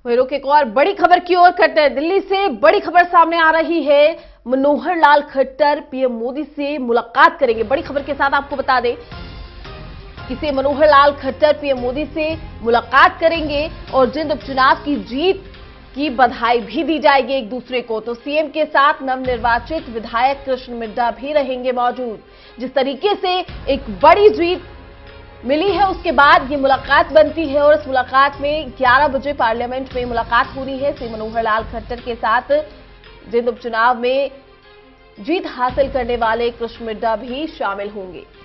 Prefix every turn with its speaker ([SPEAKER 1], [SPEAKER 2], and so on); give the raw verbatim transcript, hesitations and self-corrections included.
[SPEAKER 1] वहीं रुक एक और बड़ी खबर की ओर करते हैं। दिल्ली से बड़ी खबर सामने आ रही है। मनोहर लाल खट्टर पीएम मोदी से मुलाकात करेंगे। बड़ी खबर के साथ आपको बता दें कि मनोहर लाल खट्टर पीएम मोदी से मुलाकात करेंगे और जिंद उपचुनाव की जीत की बधाई भी दी जाएगी एक दूसरे को। तो सीएम के साथ नवनिर्वाचित विधायक कृष्ण मिड्ढा भी रहेंगे मौजूद। जिस तरीके से एक बड़ी जीत मिली है उसके बाद ये मुलाकात बनती है और इस मुलाकात में ग्यारह बजे पार्लियामेंट में मुलाकात हो रही है। श्री मनोहर लाल खट्टर के साथ जिंद उपचुनाव में जीत हासिल करने वाले कृष्ण मिड्ढा भी शामिल होंगे।